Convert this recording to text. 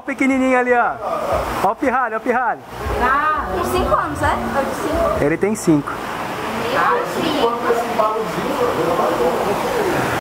o pequenininho ali, ó. Ó o pirralho, ó o pirralho. Com 5 anos, é? Ou de 5? Ele tem 5. Meu Deus.